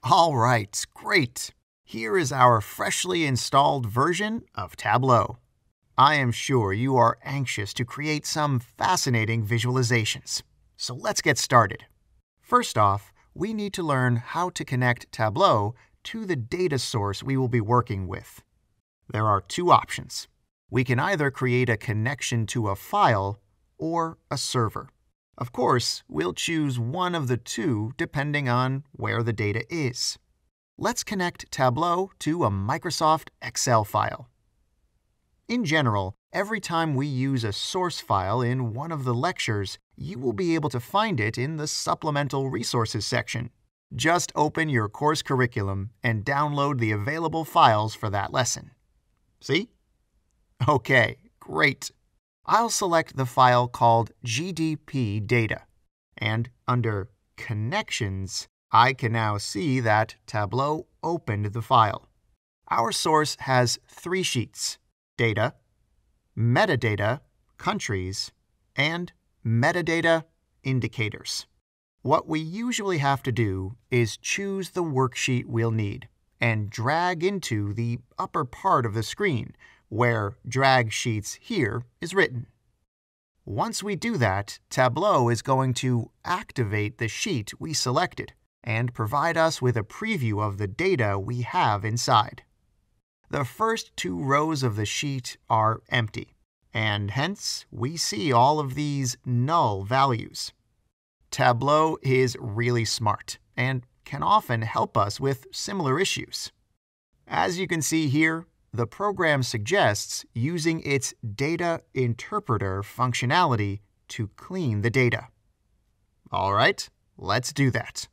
All right, great. Here is our freshly installed version of Tableau. I am sure you are anxious to create some fascinating visualizations. So let's get started. First off, we need to learn how to connect Tableau to the data source we will be working with. There are two options. We can either create a connection to a file or a server. Of course, we'll choose one of the two depending on where the data is. Let's connect Tableau to a Microsoft Excel file. In general, every time we use a source file in one of the lectures, you will be able to find it in the Supplemental Resources section. Just open your course curriculum and download the available files for that lesson. See? Okay, great. I'll select the file called GDP data, and under Connections, I can now see that Tableau opened the file. Our source has three sheets: data, metadata, countries, and metadata, indicators. What we usually have to do is choose the worksheet we'll need and drag into the upper part of the screen, where Drag Sheets Here is written. Once we do that, Tableau is going to activate the sheet we selected and provide us with a preview of the data we have inside. The first two rows of the sheet are empty, and hence we see all of these null values. Tableau is really smart and can often help us with similar issues. As you can see here, the program suggests using its Data Interpreter functionality to clean the data. All right, let's do that.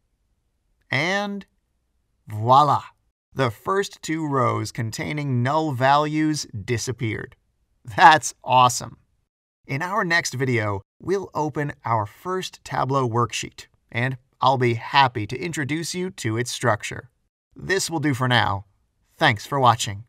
And voila! The first two rows containing null values disappeared. That's awesome! In our next video, we'll open our first Tableau worksheet, and I'll be happy to introduce you to its structure. This will do for now. Thanks for watching.